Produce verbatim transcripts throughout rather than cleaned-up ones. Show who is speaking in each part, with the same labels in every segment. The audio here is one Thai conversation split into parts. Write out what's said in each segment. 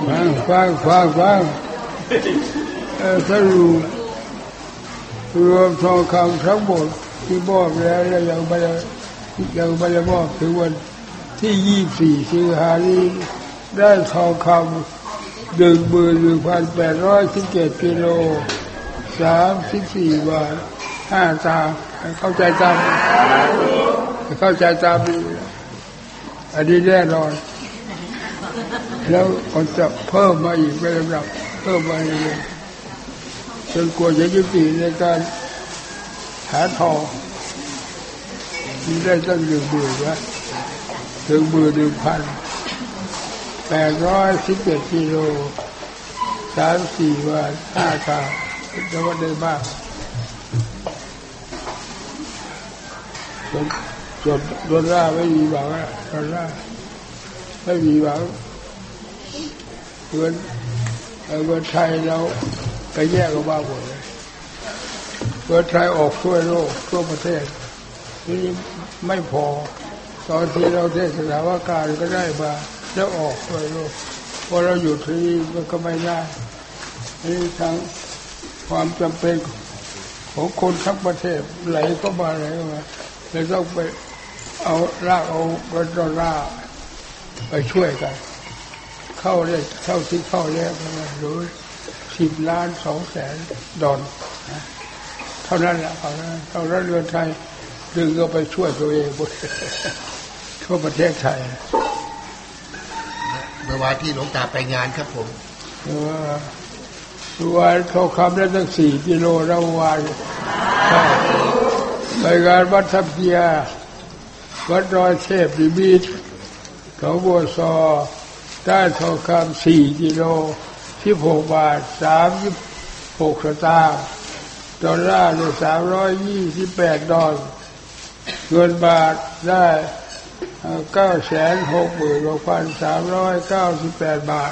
Speaker 1: ฟังฟังฟังฟังสรุปรวมทองคำทั้งหมดที่มอบแล้วแล้วยังไม่ได้ยังไม่ได้มอบถึงวันที่ยี่สิบสี่สิงหาคมนี้ได้ทองคำหนึ่งหมื่นหนึ่งพันแปดร้อยสิบเจ็ดกิโลสามสิบสี่บาทห้าตาเข้าใจตามเข้าใจตามนี้อันนี้แน่นอนแล้วมันจะเพิ่มมาอีกเป็นลำดับเพิ่มมาเรื่อยๆจนกว่าจะยุติในการหาทองที่ได้ตั้งหนึ่งหมื่นนะถึงหมื่นหนึ่งพันแปดร้อยสิบเอ็ดกิโลสามสี่วันห้าครั้งจะว่าได้บ้างส่วนส่วนดอลลาร์ไม่มีหวังอะดอลลาร์ไม่มีหวังเงินเงินไทยเราไปแยกออกมาหมดเลยเงินไทยออกทั่วโลกทั่วประเทศนี่ไม่พอตอนที่เราเทศนาว่าการก็ได้มาแล้วออกทั่วโลกพอเราอยู่ที่นี่มันก็ไม่ได้นี่ทั้งความจำเป็นของคนทั้งประเทศไหลก็มาไหลก็มาเลยต้องไปเอาลากเอาเงินดอลลาร์ไปช่วยกันเข้าได้เท่าที่เข้าแล้วนะหรือสิบล้านสองแสนดอลนะเท่านั้นแหละเท่านั้นเท่านั้นเรือนไทยดึงก็ไปช่วยตัวเองหมดทั่วประเทศไทย
Speaker 2: เมื่อวานที่หลวงตาไปงานครับผม
Speaker 1: เมื่อวานเขาคำได้ตั้งสี่กิโลแล้ววานไปงานวัดทับเกียวัดรอยเทพดิมิตรเขาบัวซอได้ทองคำสี่กิโลสิบหกบาทสามสิบหกสตางค์ดอลลาร์ได้สามร้อยยี่สิบแปดดอลลาร์เงินบาทได้เก้าแสนหกหมื่นหกพันสามร้อยเก้าสิบแปดบาท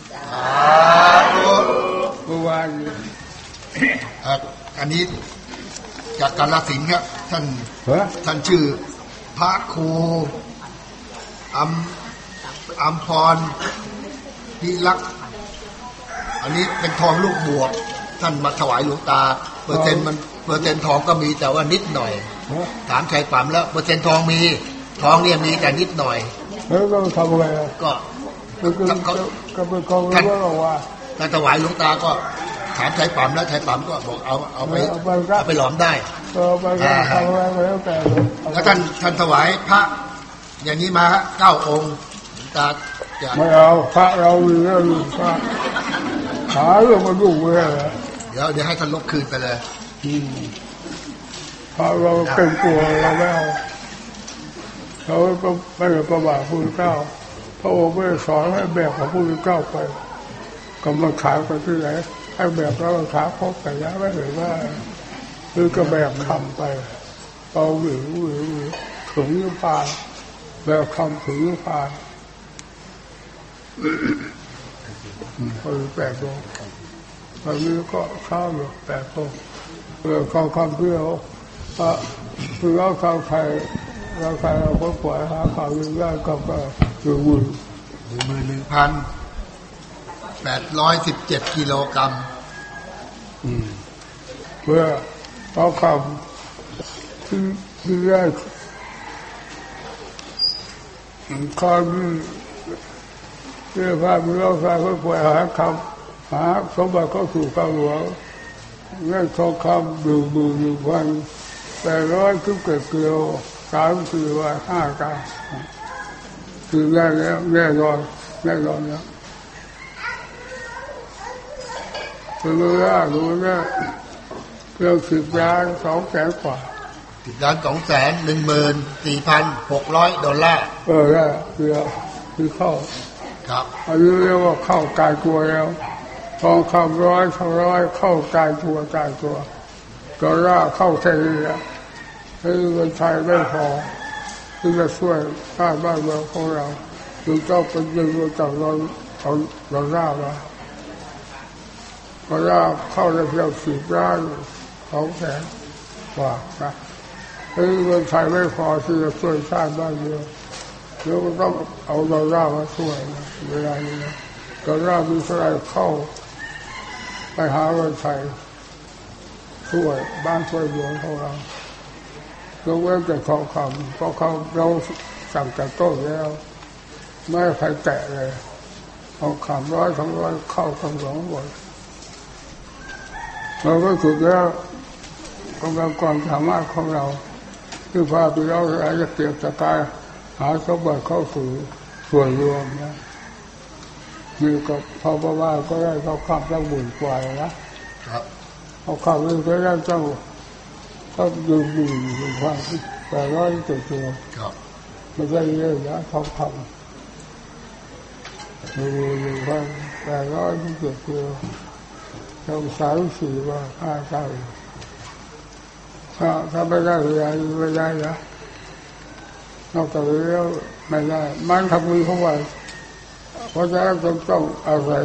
Speaker 1: เมื่อวานนี้
Speaker 2: อันนี้จากกาฬสินธุ์ครับท่านท่านชื่อพระครูอัมอัมพรพิรักษ์อันนี้เป็นทองลูกบวกท่านมาถวายหลวงตาเปอร์เซ็นต์มันเปอร์เซ็นต์ทองก็มีแต่ว่านิดหน่อยถามชัยปั๊มแล้วเปอร์เซ็นต์ทองมีทองเนี่ยมีแต่นิดหน่อย
Speaker 1: แล้วก็ทำอะไร
Speaker 2: ก็
Speaker 1: เขาก็เป็นกองท่านว่า
Speaker 2: ท่านถวายหลวงตาก็ถามชัยปั๊มแล้วชัยปั๊มก็บอกเอาเอาไปเอาไปหลอมได้แล้วท่านท่านถวายพระอย่างนี้มาเก้าองค์ตาจะ
Speaker 1: ไม่เอาพระเราอยู่แล้วอยู่พระหาเรื่องมาดูเลย
Speaker 2: เดี๋ยวเดี๋ยวให้ท่านลบคืนไปเลย
Speaker 1: พระเราเป็นกลัวเราไม่เอาเขาก็ไม่ได้ประบาทผู้เจ้าพระองค์ไม่ได้สอนให้แบบของผู้เจ้าไปกำลังขายไปที่ไหนให้แบบเราขายพบแต่ยังไม่เห็นว่าคือก็แบบคำไปเอาหรือหรือถึงยุพานแบบคำถึงยุพานก็แปดโมงตอนนี้ก็ข้าวอยู่แปดโมงเออข้าวคำเพื่อว่าคือเราข้าวไทยเราใครเราก็ปล่อยหาข่าวเรื่องก็ก็คือวุ่น
Speaker 2: หนึ่งหมื่นหนึ่งพันแปดร้อยสิบเจ็ดกิโลกรัม
Speaker 1: เพื่อเอาคำที่ที่แรกคำเรื่องภาพเราใครก็ปล่อยหาคำหาสมบัติก็ถูกเขาหลวงเรื่องทองคำดูดูอยู่วันแปดร้อยสิบเจ็ดกิโลสามสี่วันห้ากันคือแน่แล้วแน่นอนแน่นอนแล้วคือรู้ว่ารู้ว่าเรื่องสิบล้านสองแสนกว่า
Speaker 2: สิบล้านสองแสนหนึ่งหมื่นสี่พันหกร้อยดอลลาร์
Speaker 1: เออได้คือคือเข้า
Speaker 2: ครับ
Speaker 1: อันนี้เรียกว่าเข้ากายตัวแล้วทองคำร้อยสองร้อยเข้ากายตัวกายตัวดอลลาร์เข้าแค่นี้แล้วคือเงินไทยไม่พอที่จะช่วยชาติบ้านเมืองของเราจึงต้องเป็นเรื่องจากเราเอาเราหน้ามาเราหน้าเข้าได้เพียงสิบล้านสองแสนกว่านะคือเงินไทยไม่พอที่จะช่วยชาติบ้านเมืองเราก็ต้องเอาเราหน้ามาช่วยนะเวลานี้นะตอนแรกมีใครเข้าไปหาเงินไทยช่วยบ้านช่วยหลวงของเรายกเว้นแต่ทองคำเพราะเขาเราสั่งจากต้นแล้วไม่ให้ใครแตะเลยทองคำร้อยสองร้อยเข้าคำหลวงหมดเราก็สุดแล้วกำลังความสามารถของเราที่พาไปเราอาจจะเก็บสกายหาสมบัติเข้าสู่ส่วนรวมนะมีกับพอประว่าก็ได้เขาขับตั้งหมื่นกว่านะครับเขาขับเลยก็ได้เจ้าต้องยืนอยู่อยู่ฟังแต่ร้อยเจ็ดตัวไม่ใช่เยอะนะเขาขับอยู่อยู่ฟังแต่ร้อยเจ็ดตัวเราสามสี่ว่าห้าเก้าถ้าถ้าไม่ได้เวลาไม่ได้นะนอกจากนี้แล้วไม่ได้มันทำมือเข้าไปเพราะฉะนั้นต้องต้องอาศัย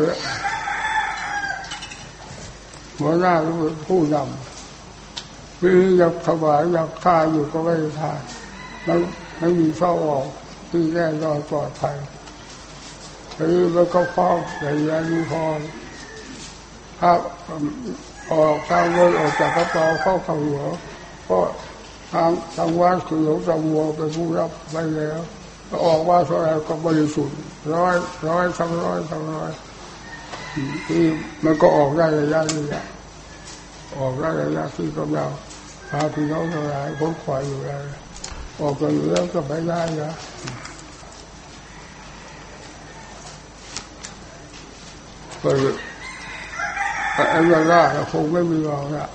Speaker 1: หัวหน้าผู้นำวิอยากถวายอยากทานอยู่ก็ไม่ทานไม่ไม่มีเข้าออกที่แน่นอนปลอดภัยทีนี้มันก็ฟ้องอย่างนี้พอถ้าออกทางเงินออกจากกระเป๋าเข้าเข้าหัวก็ทางทางวัดคือหลวงตาบัวเป็นผู้รับไปแล้วออกว่าเท่าไรก็บริสุทธิ์ร้อยร้อยสองร้อยสองร้อยที่มันก็ออกได้ระยะนี้ออกได้ระยะที่กำลังพาพี่น้องทั้งหลายพ้นขวายอยู่แล้วออกกันอยู่แล้วก็ไม่ได้นะก็ไอ้เวลาคงไม่มีหรอกนะ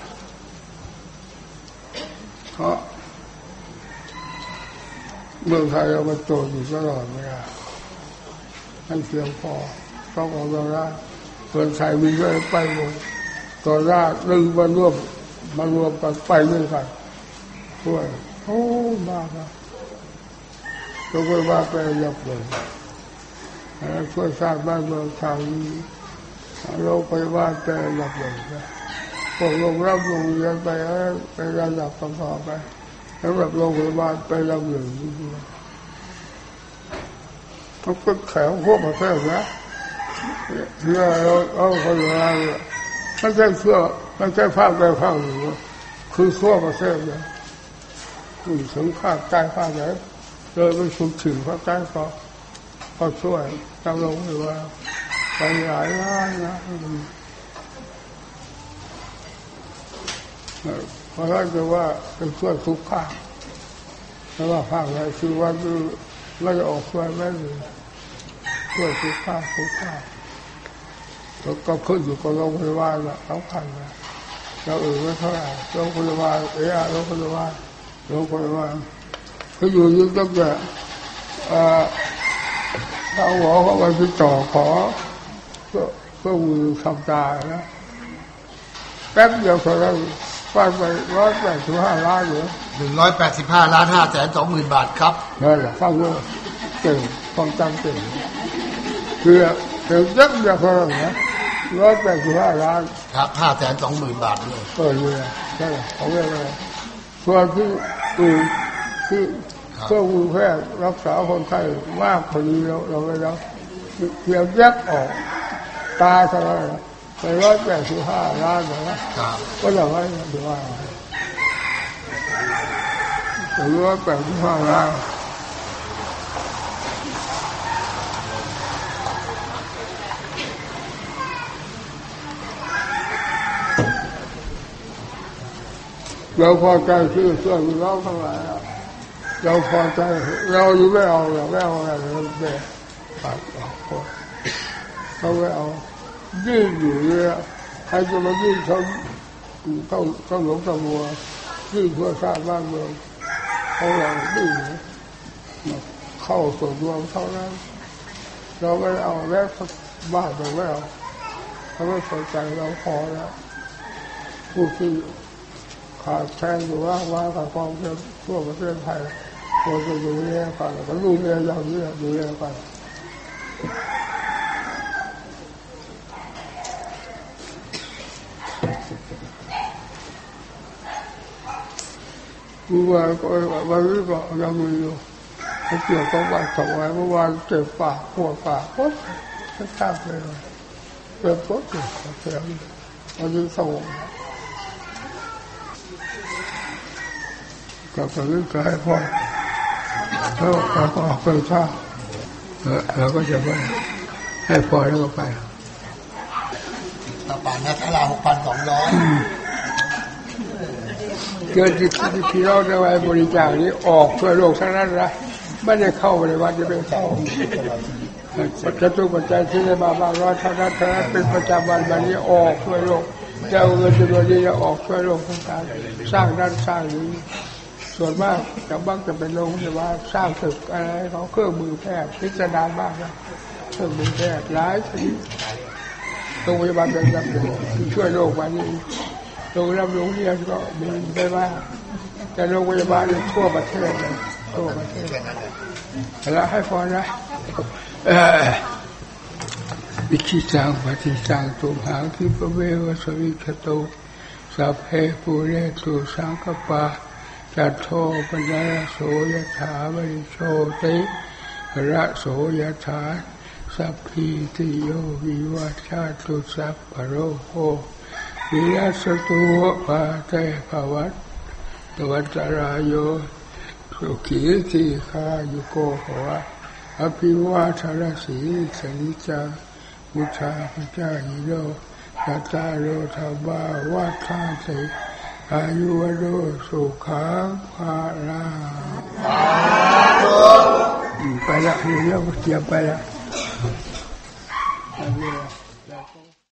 Speaker 1: เพราะเมืองไทยเรามันโตอยู่ตลอดเวลาให้เพียงพอต้องเอาเวลาเมืองไทยมีเยอะไปหมดตอนแรกดึงมารวมมารวมกันไปด้วยกันช่วยโอ้มากนะต้องไปว่าไปยับเลยช่วยสร้างบ้านเมืองไทยโรงพยาบาลไปยับเลยนะพวกโรงรับโรงเรียนไปไประดับต่อไปแล้วแบบโรงพยาบาลไปรับหนึ่งต้องเป็นแขวพวกประเทศนะเพื่อเราเอาคนละไม่ใช่เสื้อไม่ใช่ภาพใดภาพหนึ่งคือทั่วประเทศนะถึงภาคใต้ภาคไหนเลยไปสุดถึงภาคใต้ก็ก็ช่วยจำลงเลยว่าไปหลายล้านนะเพราะฉะนั้นจะว่าเป็นช่วยทุกภาคแต่ว่าภาคไหนคือว่าคือไม่จะออกช่วยไม่เลยช่วยทุกภาคทุกภาคก็ขึ้นอยู่กับโรงพยาบาลละสำคัญนะเราอื่นไม่เท่าไหร่โรงพยาบาลเออโรงพยาบาลโรงพยาบาลเขาอยู่ยิ่งตั้งแต่ทางหมอเขาไปติดต่อขอเพื่อเพื่อมือทำตานะแป๊บเดียวเท่านั้นฟาดไปร้อยแปดสิบห้าล้านเหรอ
Speaker 2: หนึ่งร้อยแปดสิบห้าล้านห้าแสนสองหมื่นบาทครับ
Speaker 1: นั่นแหละฟังเยอะเก่งความจำเก่งคือเดี๋ยวยักเดียวเท่านั้นนะร้อยแปดสิบห้าล้าน
Speaker 2: ครับห้าแสนสองหมื่นบาทเลย
Speaker 1: เออเลยใช่เขาเรียกอะไรส่วนที่อื่นที่เครื่องมือแพทย์รักษาคนไข้มากพอดีเราเราไปแล้วเพียงแยกออกตาเท่าไหร่ไปร้อยแปดสิบห้าล้านนะก็อย่างไรถือว่าไปร้อยแปดสิบห้าล้านเราพอใจชื่อเสื้อเราทั้งหลายเราพอใจเราอยู่ไม่เอาเราไม่เอาอะไรเราเด็กขาดออกคนเขาไม่เอายื่นอยู่เนี่ยใครจะมายื่นเขาเขาเขาหลงตะบัวยื่นเพื่อสร้างบ้านเมืองเขาเรายื่นเข้าส่วนรวมเท่านั้นเราไม่เอาแล้วบ้านเราไม่เอาเขาไม่สนใจเราพอแล้วผู้ที่ขาดแคลนหรือว่าว่ากับความเชื่อทั่วประเทศไทยควรจะดูแลกันก็ดูแลอย่างนี้ดูแลกันเมื่อวานก็วันนี้ก็ยังมีอยู่เกี่ยวกับวันสองวันเมื่อวานเจ็บปากปวดปากปุ๊บไม่ทราบเลยเปิดปุ๊บเลยเปิดมันจะส่งก็ไปวิ่งไปให้พ่อแล้วเราก็ออกไปท่าเราก็จะไปให้พ่อแล้วก็ไป
Speaker 2: ตาป่านนะตลาหกพันสองร้อย
Speaker 1: เกิดที่ที่เราได้ไว้บริจาคนี้ออกช่วยโลกทั้งนั้นนะไม่ได้เข้าไปในวัดจะเป็นเข้าจะตู้ปัจจัยที่ได้มาบางร้อยเท่านั้นเท่านั้นเป็นประจำวันวันนี้ออกช่วยโลกจะเอาเงินจำนวนนี้จะออกช่วยโลกทั้งการสร้างด้านสร้างนี้ส่วนมากจะบ้างจะเป็นโรงพยาบาลสร้างตึกอะไรเขาเครื่องมือแพทย์พิจารณามากนะเครื่องมือแพทย์หลายชนิดโรงพยาบาลเป็นจำเป็นที่ช่วยโลกวันนี้โรงรับโรงเรียนก็มีได้มากแต่โรงพยาบาลทั่วประเทศเลยทั่วประเทศแล้วให้พอนะวิชิตังปฏิสังตุมหังคิปเววสวิคโตสัพเพปุเรตุสังกปาจัตโตปัญญาโสยถาวริโชติระโสยถาสัพพิติโยวิวัชชาตุสัพพโรโควิยัสตุปาเตภวัตตวัตรายโยสุขีติคายุโกภวะอภิวาทรสีสนิจามุชาพเจ้าหิโรยัตตาโรธาบาวัฏฐานติอายุวโรสุขังภาลังไปละเรื่องเกี่ยวไปละ